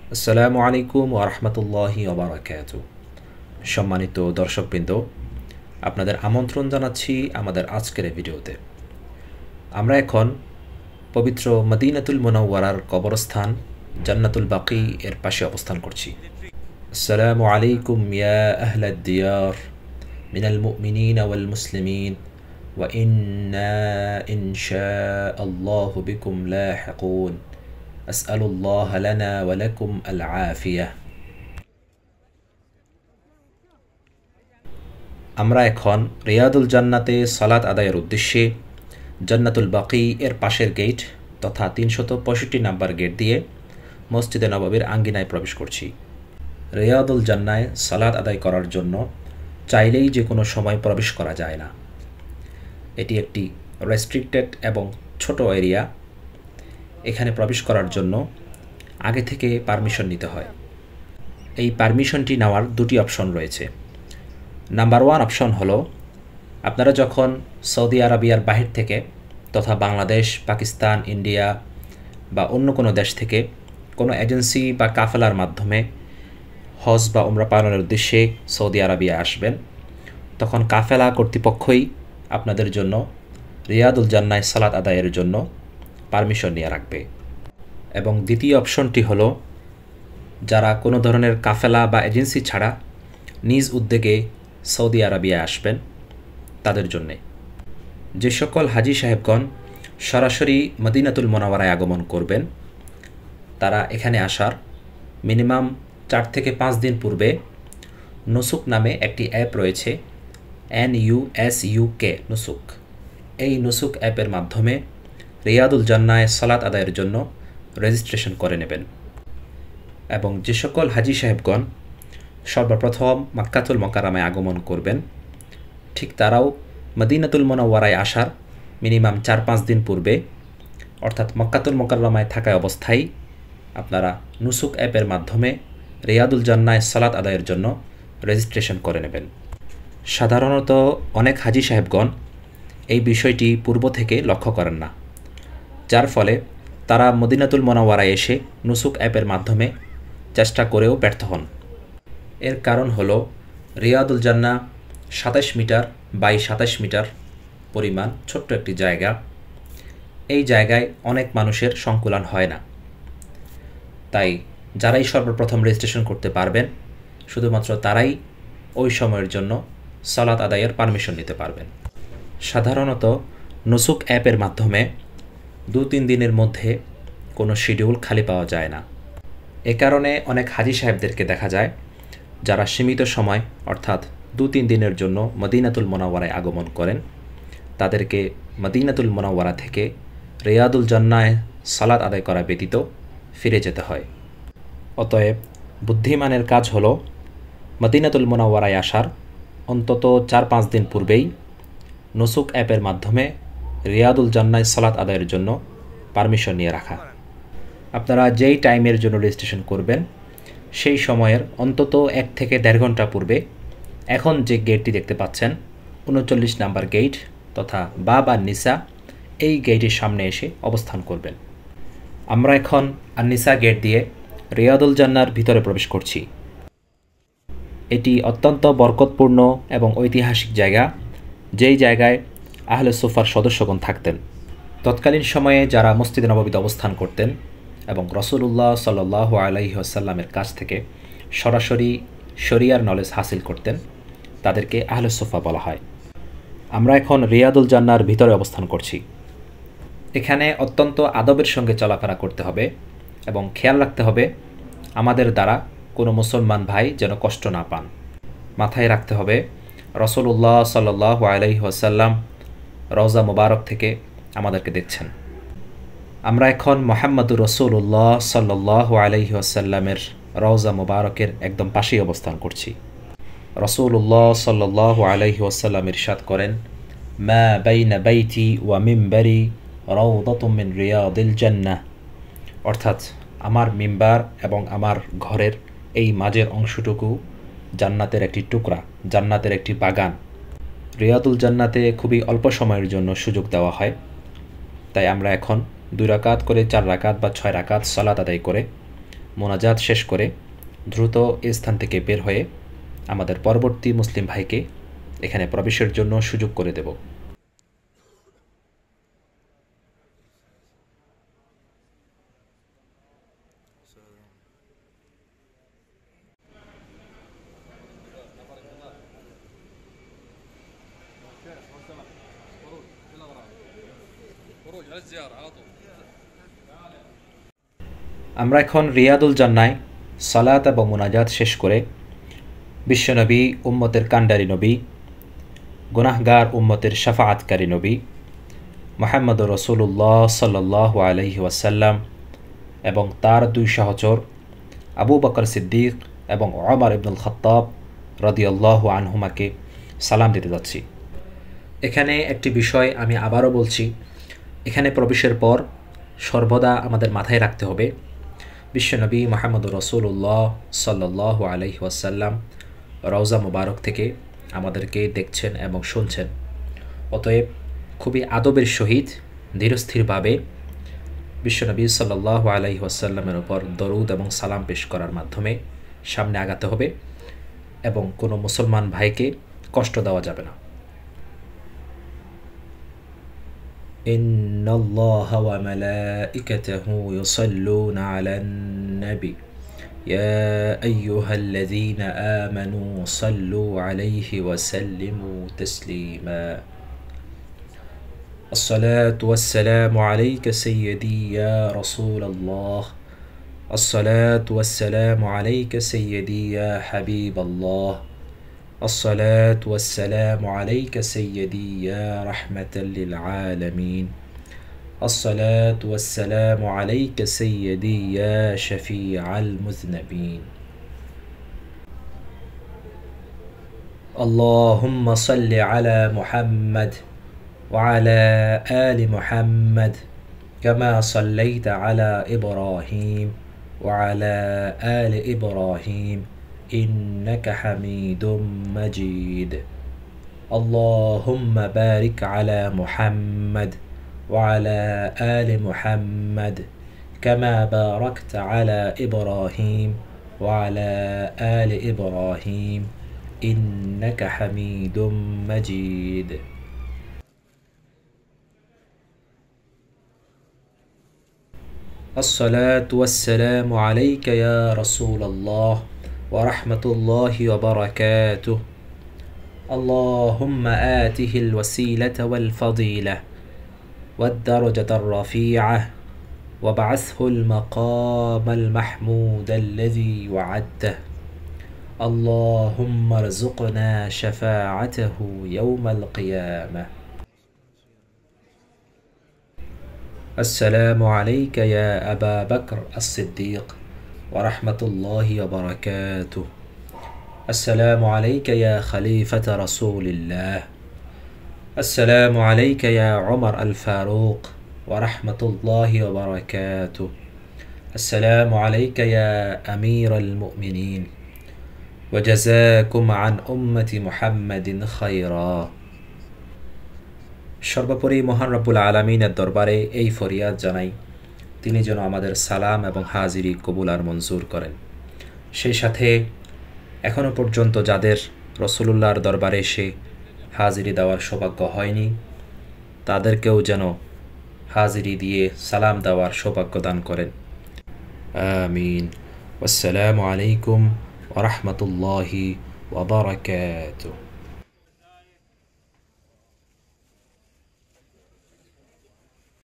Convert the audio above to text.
আসসালামু আলাইকুম ওয়া রাহমাতুল্লাহি ওয়া বারাকাতুহু। সম্মানিত দর্শকবৃন্দ, আপনাদের আমন্ত্রণ জানাচ্ছি আমাদের আজকের এই ভিডিওতে। আমরা এখন পবিত্র মদিনাতুল মুনাওয়ারার কবরস্থান জান্নাতুল বাকি এর পাশে অবস্থান করছি। আসসালামু আলাইকুম ইয়া আহলাদ দিয়ার মিনাল মুমিনিন ওয়াল মুসলিমিন ওয়া ইন্না ইনশাআল্লাহু বিকুম লাহিকুন। আসআলুল্লাহ লানা ওয়া লাকুম আল আফিয়াহ। আমরা এখন রিয়াদুল জান্নাতে সালাত আদায়ের উদ্দেশ্যে জান্নাতুল বাকি এর পাশের গেট তথা ৩৬৫ নাম্বার গেট দিয়ে মসজিদে নববীর আঙ্গিনায় প্রবেশ করছি। রিয়াদুল জান্নায় সালাত আদায় করার জন্য চাইলেই যে কোনো সময় প্রবেশ করা যায় না। এটি একটি রেস্ট্রিক্টেড এবং ছোট এরিয়া। এখানে প্রবেশ করার জন্য আগে থেকে পারমিশন নিতে হয়। এই পারমিশনটি নেওয়ার দুটি অপশন রয়েছে। নাম্বার 1 অপশন হলো, আপনারা যখন সৌদি আরবিয়ার বাহির থেকে তথা বাংলাদেশ, পাকিস্তান, ইন্ডিয়া বা অন্য কোনো দেশ থেকে কোনো এজেন্সি বা কাফেলার মাধ্যমে হজ বা উমরা পালনের উদ্দেশ্যে সৌদি আরবিয়া আসবেন, তখন কাফেলা কর্তৃপক্ষই আপনাদের জন্য রিয়াদুল জান্নায় সালাত আদায়ের জন্য পারমিশন নিয়ে রাখবে। এবং দ্বিতীয় অপশনটি হলো, যারা কোনো ধরনের কাফেলা বা এজেন্সি ছাড়া নিজ উদ্যোগে সৌদি আরবিয়া আসবেন তাদের জন্যে। যে সকল হাজি সাহেবগণ সরাসরি মদিনাতুল মুনাওয়ারায় আগমন করবেন, তারা এখানে আসার মিনিমাম 4 থেকে 5 দিন পূর্বে নুসুক নামে একটি অ্যাপ রয়েছে, NUSUK নুসুক। এই নুসুক অ্যাপের মাধ্যমে রিয়াদুল জান্নায় সালাত আদায়ের জন্য রেজিস্ট্রেশন করে নেবেন। এবং যে সকল হাজি সাহেবগণ সর্বপ্রথম মক্কাতুল মুকাররমায় আগমন করবেন, ঠিক তারাও মদিনাতুল মুনাওয়ারায় আসার মিনিমাম 4-5 দিন পূর্বে অর্থাৎ মক্কাতুল মুকাররমায় থাকা অবস্থায় আপনারা নুসুক অ্যাপের মাধ্যমে রিয়াদুল জান্নায় সালাত আদায়ের জন্য রেজিস্ট্রেশন করে নেবেন। সাধারণত অনেক হাজি সাহেবগণ এই বিষয়টি পূর্ব থেকে লক্ষ্য করেন না, যার ফলে তারা মদিনাতুল মুনাওয়ারায় এসে নুসুক অ্যাপের মাধ্যমে চেষ্টা করেও ব্যর্থ হন। এর কারণ হলো, রিয়াদুল জান্না 27 মিটার বাই 27 মিটার পরিমাণ ছোট্ট একটি জায়গা। এই জায়গায় অনেক মানুষের সংকুলান হয় না। তাই যারাই সর্বপ্রথম রেজিস্ট্রেশন করতে পারবেন, শুধুমাত্র তারাই ওই সময়ের জন্য সালাত আদায়ের পারমিশন নিতে পারবেন। সাধারণত নুসুক অ্যাপের মাধ্যমে 2-3 দিনের মধ্যে কোনো শিডিউল খালি পাওয়া যায় না। এ কারণে অনেক হাজি সাহেবদেরকে দেখা যায় যারা সীমিত সময় অর্থাৎ 2-3 দিনের জন্য মদিনাতুল মুনাওয়ারায় আগমন করেন, তাদেরকে মদিনাতুল মুনাওয়ারা থেকে রিয়াদুল জান্নায় সালাত আদায় করা ব্যতীত ফিরে যেতে হয়। অতএব বুদ্ধিমানের কাজ হলো মদিনাতুল মুনাওয়ারায় আসার অন্তত 4-5 দিন পূর্বেই নুসুক অ্যাপের মাধ্যমে রিয়াদুল জান্নায় সালাত আদায়ের জন্য পারমিশন নিয়ে রাখা। আপনারা যেই টাইমের জন্য রেজিস্ট্রেশন করবেন, সেই সময়ের অন্তত 1 থেকে 1.5 ঘন্টা পূর্বে এখন যে গেটটি দেখতে পাচ্ছেন 39 নাম্বার গেট তথা বাব আর নিসা, এই গেটের সামনে এসে অবস্থান করবেন। আমরা এখন আন-নিসা গেট দিয়ে রিয়াদুল জান্নার ভিতরে প্রবেশ করছি। এটি অত্যন্ত বরকতপূর্ণ এবং ঐতিহাসিক জায়গা, যেই জায়গায় আহলে সুফার সদস্যগণ থাকতেন। তৎকালীন সময়ে যারা মসজিদে নববীতে অবস্থান করতেন এবং রাসূলুল্লাহ সাল্লাল্লাহু আলাইহি ওয়াসাল্লামের কাছ থেকে সরাসরি শরিয়ার নলেজ হাসিল করতেন, তাদেরকে আহলে সুফা বলা হয়। আমরা এখন রিয়াদুল জান্নার ভিতরে অবস্থান করছি। এখানে অত্যন্ত আদবের সঙ্গে চলাফেরা করতে হবে এবং খেয়াল রাখতে হবে আমাদের দ্বারা কোনো মুসলমান ভাই যেন কষ্ট না পান। মাথায় রাখতে হবে রাসূলুল্লাহ সাল্লাল্লাহু আলাইহি ওয়াসাল্লাম রওজা মুবারক থেকে আমাদেরকে দেখছেন। আমরা এখন মুহাম্মদুর রাসূলুল্লাহ সাল্লাল্লাহু আলাইহি ওয়াসাল্লামের রওজা মুবারকের একদম পাশেই অবস্থান করছি। রাসূলুল্লাহ সাল্লাল্লাহু আলাইহি ওয়াসাল্লাম ইরশাদ করেন, মা বাইনা বাইতি ওয়া মিম্বারি রাউদাতুম মিন রিয়াদিল জান্নাহ, অর্থাৎ আমার মিম্বার এবং আমার ঘরের এই মাঝের অংশটুকু জান্নাতের একটি টুকরা, জান্নাতের একটি বাগান। রিয়াদুল জান্নাতে খুবই অল্প সময়ের জন্য সুযোগ দেওয়া হয়, তাই আমরা এখন 2 রাকাত করে 4 রাকাত বা 6 রাকাত সালাত আদায় করে মোনাজাত শেষ করে দ্রুত এই স্থান থেকে বের হয়ে আমাদের পরবর্তী মুসলিম ভাইকে এখানে প্রবেশের জন্য সুযোগ করে দেব। আমরা এখন রিয়াদুল জান্নায় সালাত এবং মুনাজাত শেষ করে বিশ্বনবী উম্মতের কাণ্ডারী নবী, গুনাহগার উম্মতের শাফাআতকারী নবী মুহাম্মদুর রাসূলুল্লাহ সাল্লাল্লাহু আলাইহি ওয়াসাল্লাম এবং তার দুই সহচর আবু বকর সিদ্দিক এবং ওমর ইবনুল খাত্তাব রাদিয়াল্লাহু আনহুমাকে সালাম দিতে যাচ্ছি। এখানে একটি বিষয় আমি আবারও বলছি, এখানে প্রবেশের পর সর্বদা আমাদের মাথায় রাখতে হবে বিশ্বনবী মুহাম্মদুর রাসূলুল্লাহ সাল্লাল্লাহু আলাইহি ওয়াসাল্লাম রওজা মুবারক থেকে আমাদেরকে দেখছেন এবং শুনছেন। অতএব খুবই আদবের সহিত ধীরস্থিরভাবে বিশ্বনবী সাল্লাল্লাহু আলাইহি ওয়াসাল্লামের উপর দরুদ এবং সালাম পেশ করার মাধ্যমে সামনে আগাতে হবে এবং কোনো মুসলমান ভাইকে কষ্ট দেওয়া যাবে না। ইন্নাল্লাহা ওয়া মালাইকাতাহু ইউসাল্লুনা আলান নবী ইয়া আইয়ুহাল্লাযীনা আমানু সাল্লু আলাইহি ওয়া সাল্লিমু তাসলিমা। الصلاة والسلام عليك سيدي يا رسول الله، الصلاة والسلام عليك سيدي يا حبيب الله، الصلاة والسلام عليك سيدي يا رحمة للعالمين، الصلاة والسلام عليك سيدي يا شفيع المذنبين. اللهم صل على محمد وعلى آل محمد كما صليت على إبراهيم وعلى آل إبراهيم إنك حميد مجيد. اللهم بارك على محمد وعلى آل محمد كما باركت على إبراهيم وعلى آل إبراهيم إنك حميد مجيد. الصلاة والسلام عليك يا رسول الله ورحمة الله وبركاته. اللهم آته الوسيلة والفضيلة والدرجة الرفيعة وابعثه المقام المحمود الذي وعدته. اللهم ارزقنا شفاعته يوم القيامة. السلام عليك يا أبا بكر الصديق ورحمة الله وبركاته. السلام عليك يا خليفة رسول الله. السلام عليك يا عمر الفاروق ورحمة الله وبركاته. السلام عليك يا أمير المؤمنين وجزاكم عن أمة محمد خيرا. সর্বোপরি মহান রব্বুল আলামিনের দরবারে এই ফরিয়াদ জানাই, তিনি যেন আমাদের সালাম এবং হাজিরি কবুল আর মঞ্জুর করেন। সেই সাথে এখনও পর্যন্ত যাদের রসুলুল্লাহর দরবারে এসে হাজিরি দেওয়ার সৌভাগ্য হয়নি, তাদেরকেও যেন হাজিরি দিয়ে সালাম দেওয়ার সৌভাগ্য দান করেন। আমিন। আসসালামু আলাইকুম ওয়া রাহমাতুল্লাহি ওয়া বারাকাতুহু।